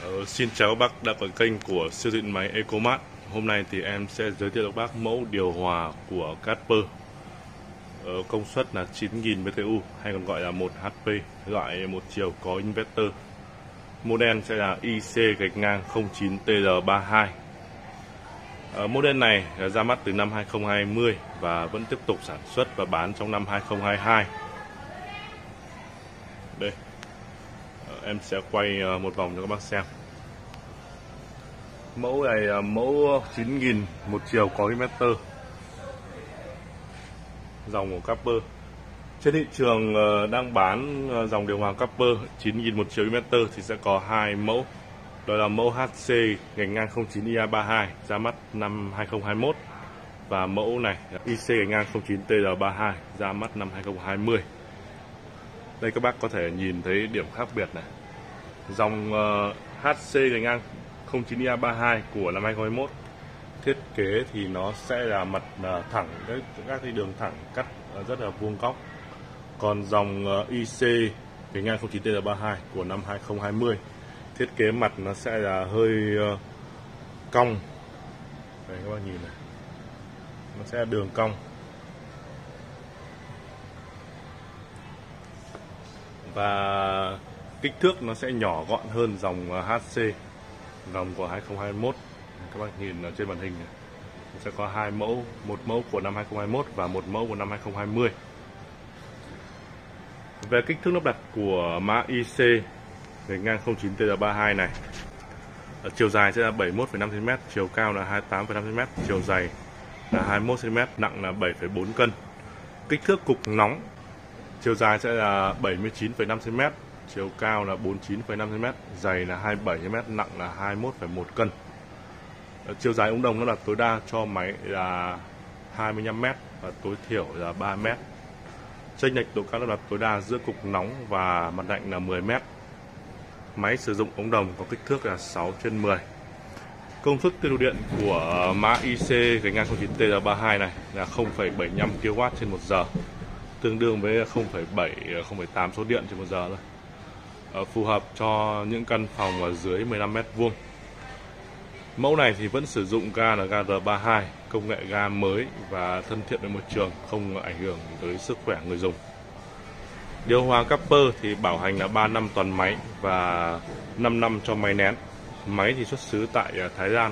Xin chào các bác đã có kênh của siêu thị điện máy Ecomart. Hôm nay thì em sẽ giới thiệu các bác mẫu điều hòa của Casper. Công suất là 9000 BTU hay còn gọi là 1HP, loại một chiều có inverter. Model sẽ là IC-09TR32. Model này ra mắt từ năm 2020 và vẫn tiếp tục sản xuất và bán trong năm 2022. Đây, em sẽ quay một vòng cho các bác xem. Mẫu này là mẫu 9000 một chiều có inverter, dòng của Casper. Trên thị trường đang bán dòng điều hòa Casper 9000 một chiều inverter thì sẽ có hai mẫu. Đó là mẫu HC gạch ngang 09 IA32 ra mắt năm 2021 và mẫu này IC gạch ngang 09 TR32 ra mắt năm 2020. Đây các bác có thể nhìn thấy điểm khác biệt này. Dòng HC gạch ngang 09 IA32 của năm 2021 thiết kế thì nó sẽ là mặt thẳng, các cái đường thẳng cắt rất là vuông góc. Còn dòng IC gạch ngang 09 TR32 của năm 2020 thiết kế mặt nó sẽ là hơi cong. Đây các bác nhìn này, nó sẽ là đường cong. Và kích thước nó sẽ nhỏ gọn hơn dòng HC, dòng của 2021. Các bác nhìn ở trên màn hình này, sẽ có hai mẫu, một mẫu của năm 2021 và một mẫu của năm 2020. Về kích thước lắp đặt của mã IC gạch ngang 09 TR32 này, chiều dài sẽ là 71,5 cm, chiều cao là 28,5 cm, chiều dày là 21 cm, nặng là 7,4 cân. Kích thước cục nóng, chiều dài sẽ là 79,5 cm, chiều cao là 49,5 cm, dày là 27 cm, nặng là 21,1 cân. Chiều dài ống đồng nó là tối đa cho máy là 25 m và tối thiểu là 3 m. Chênh lệch độ cao lắp đặt tối đa giữa cục nóng và mặt lạnh là 10 m. Máy sử dụng ống đồng có kích thước là 6/10. Công suất tiêu thụ điện của mã IC gạch ngang 09 TR32 này là 0,75 kW trên 1 giờ, tương đương với 0,8 số điện trên 1 giờ thôi. Phù hợp cho những căn phòng ở dưới 15 m². Mẫu này thì vẫn sử dụng ga là ga R32, công nghệ ga mới và thân thiện với môi trường, không ảnh hưởng tới sức khỏe người dùng. Điều hòa Casper thì bảo hành là 3 năm toàn máy và 5 năm cho máy nén. Máy thì xuất xứ tại Thái Lan.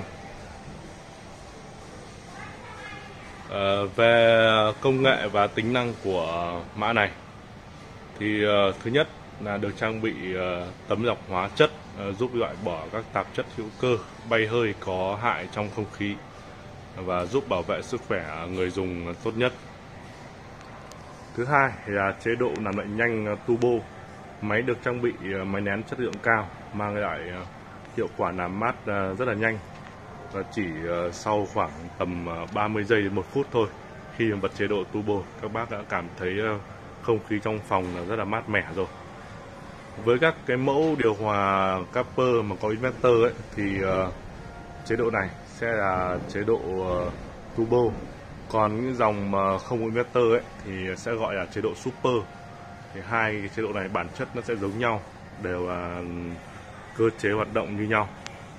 Về công nghệ và tính năng của mã này thì thứ nhất là được trang bị tấm lọc hóa chất giúp loại bỏ các tạp chất hữu cơ bay hơi có hại trong không khí và giúp bảo vệ sức khỏe người dùng tốt nhất. Thứ hai là chế độ làm lạnh nhanh turbo. Máy được trang bị máy nén chất lượng cao, mang lại hiệu quả làm mát rất là nhanh và chỉ sau khoảng tầm 30 giây đến 1 phút thôi. Khi bật chế độ turbo, các bác đã cảm thấy không khí trong phòng là rất là mát mẻ rồi. Với các cái mẫu điều hòa Casper mà có inverter ấy, thì chế độ này sẽ là chế độ turbo. Còn những dòng mà không có inverter ấy, thì sẽ gọi là chế độ super. Thì hai cái chế độ này bản chất nó sẽ giống nhau, đều là cơ chế hoạt động như nhau.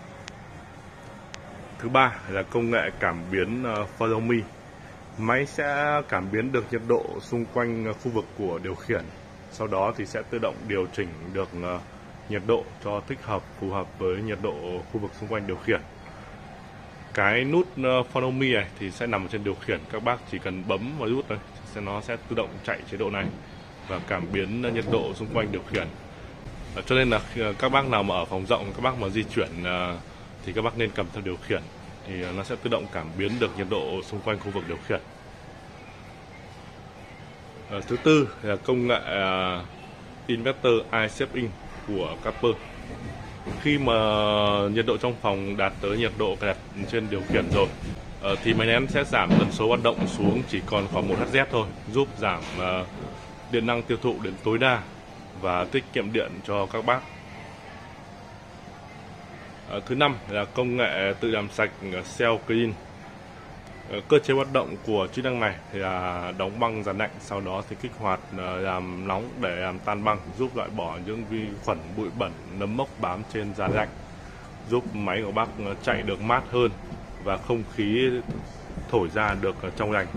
Thứ ba là công nghệ cảm biến Follow Me. Máy sẽ cảm biến được nhiệt độ xung quanh khu vực của điều khiển. Sau đó thì sẽ tự động điều chỉnh được nhiệt độ cho thích hợp, phù hợp với nhiệt độ khu vực xung quanh điều khiển. Cái nút Follow Me này thì sẽ nằm trên điều khiển, các bác chỉ cần bấm vào nút này, nó sẽ tự động chạy chế độ này và cảm biến nhiệt độ xung quanh điều khiển. Cho nên là các bác nào mà ở phòng rộng, các bác mà di chuyển thì các bác nên cầm theo điều khiển, thì nó sẽ tự động cảm biến được nhiệt độ xung quanh khu vực điều khiển. Thứ tư là công nghệ Inverter Eye Saving của Casper. Khi mà nhiệt độ trong phòng đạt tới nhiệt độ cài đặt trên điều khiển rồi thì máy nén sẽ giảm tần số hoạt động xuống chỉ còn khoảng 1 Hz thôi, giúp giảm điện năng tiêu thụ đến tối đa và tiết kiệm điện cho các bác. Thứ năm là công nghệ tự làm sạch Self Clean. Cơ chế hoạt động của chức năng này là đóng băng dàn lạnh, sau đó thì kích hoạt làm nóng để làm tan băng, giúp loại bỏ những vi khuẩn, bụi bẩn, nấm mốc bám trên dàn lạnh. giúp máy của bác chạy được mát hơn và không khí thổi ra được trong lành.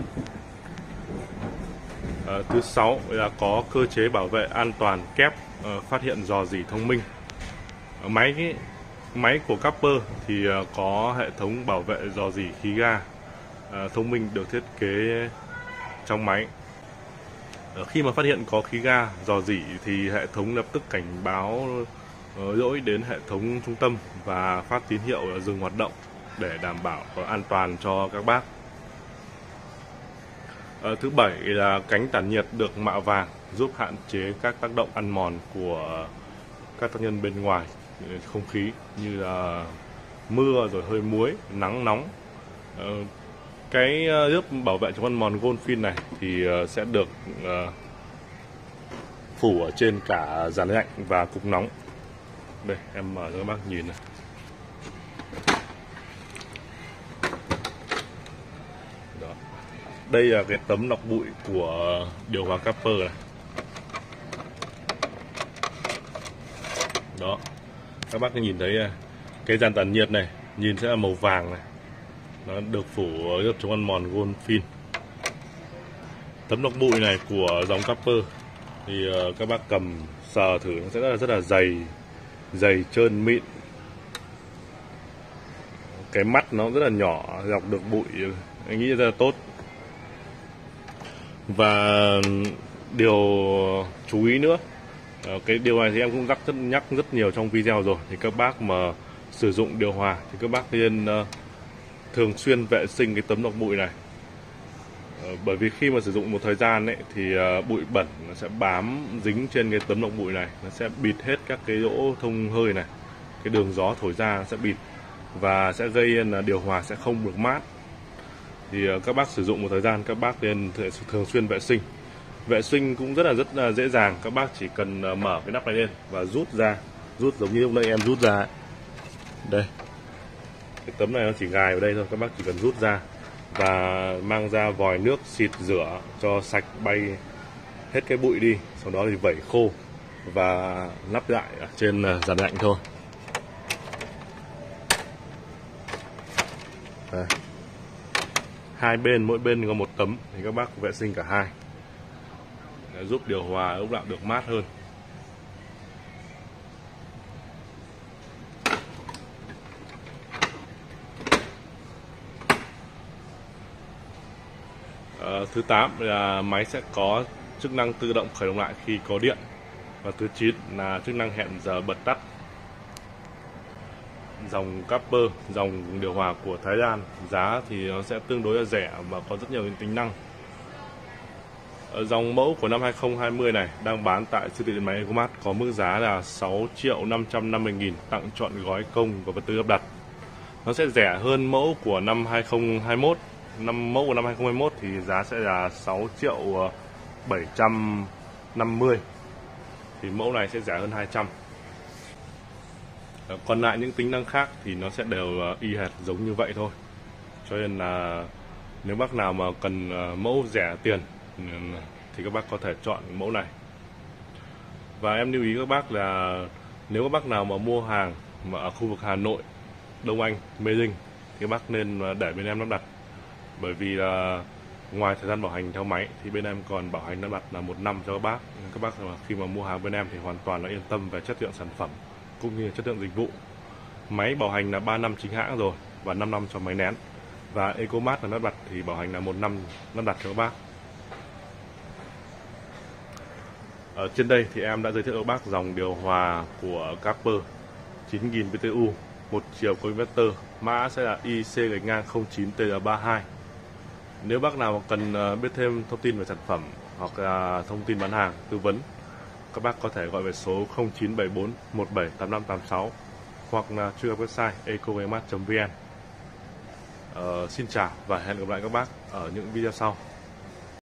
Thứ 6 là có cơ chế bảo vệ an toàn kép phát hiện rò rỉ thông minh. Máy của Capper thì có hệ thống bảo vệ rò rỉ khí ga thông minh được thiết kế trong máy. Khi mà phát hiện có khí ga rò rỉ thì hệ thống lập tức cảnh báo lỗi đến hệ thống trung tâm và phát tín hiệu dừng hoạt động để đảm bảo an toàn cho các bác. Thứ 7 là cánh tản nhiệt được mạ vàng giúp hạn chế các tác động ăn mòn của các tác nhân bên ngoài không khí như là mưa, rồi hơi muối, nắng nóng. Cái lớp bảo vệ chống ăn mòn Gold Fin này thì sẽ được phủ ở trên cả dàn lạnh và cục nóng. Đây em mở cho các bác nhìn này. Đó. Đây là cái tấm lọc bụi của điều hòa Capper này. Đó, các bác nhìn thấy cái dàn tản nhiệt này nhìn sẽ là màu vàng này, nó được phủ lớp chống ăn mòn Gold Fin. Tấm lọc bụi này của dòng Capper thì các bác cầm sờ thử nó sẽ rất là dày trơn mịn. Cái mắt nó rất là nhỏ, lọc được bụi anh nghĩ rất là tốt. Và điều chú ý nữa, cái điều này thì em cũng nhắc rất nhiều trong video rồi, thì các bác mà sử dụng điều hòa thì các bác nên thường xuyên vệ sinh cái tấm lọc bụi này. Bởi vì khi mà sử dụng một thời gian ấy, thì bụi bẩn nó sẽ bám dính trên cái tấm lọc bụi này, nó sẽ bịt hết các cái lỗ thông hơi này, cái đường gió thổi ra sẽ bịt và sẽ gây là điều hòa sẽ không được mát. Thì các bác sử dụng một thời gian các bác nên thường xuyên vệ sinh. Vệ sinh cũng rất là dễ dàng, các bác chỉ cần mở cái nắp này lên và rút ra, rút giống như lúc nãy em rút ra ấy. Đây, cái tấm này nó chỉ gài vào đây thôi, các bác chỉ cần rút ra và mang ra vòi nước xịt rửa cho sạch bay hết cái bụi đi, sau đó thì vẩy khô và lắp lại ở trên dàn lạnh thôi. Đây. Hai bên, mỗi bên có một tấm thì các bác vệ sinh cả hai để giúp điều hòa lúc nào được mát hơn. Thứ 8 là máy sẽ có chức năng tự động khởi động lại khi có điện. Và thứ 9 là chức năng hẹn giờ bật tắt. Dòng Capper, dòng điều hòa của Thái Lan, giá thì nó sẽ tương đối là rẻ và có rất nhiều tính năng. Dòng mẫu của năm 2020 này đang bán tại siêu thị điện máy Ecomart có mức giá là 6.550.000 tặng trọn gói công và vật tư lắp đặt. Nó sẽ rẻ hơn mẫu của năm 2021. Mẫu của năm 2021 thì giá sẽ là 6.750.000. Thì mẫu này sẽ rẻ hơn 200. Còn lại những tính năng khác thì nó sẽ đều y hệt giống như vậy thôi. Cho nên là nếu bác nào mà cần mẫu rẻ tiền thì các bác có thể chọn mẫu này. Và em lưu ý các bác là nếu các bác nào mà mua hàng mà ở khu vực Hà Nội, Đông Anh, Mê Linh thì các bác nên để bên em lắp đặt. Bởi vì là ngoài thời gian bảo hành theo máy thì bên em còn bảo hành lắp đặt là 1 năm cho các bác. Các bác khi mà mua hàng bên em thì hoàn toàn là yên tâm về chất lượng sản phẩm cũng như chất lượng dịch vụ. Máy bảo hành là 3 năm chính hãng rồi và 5 năm cho máy nén. Và Ecomart là lắp đặt thì bảo hành là 1 năm lắp đặt cho các bác. Ở trên đây thì em đã giới thiệu cho các bác dòng điều hòa của Capper 9000 BTU, một chiều có inverter, mã sẽ là IC-09TL32. Nếu bác nào cần biết thêm thông tin về sản phẩm hoặc là thông tin bán hàng, tư vấn, các bác có thể gọi về số 0974 178586 hoặc là truy cập website ecomart.vn. Xin chào và hẹn gặp lại các bác ở những video sau.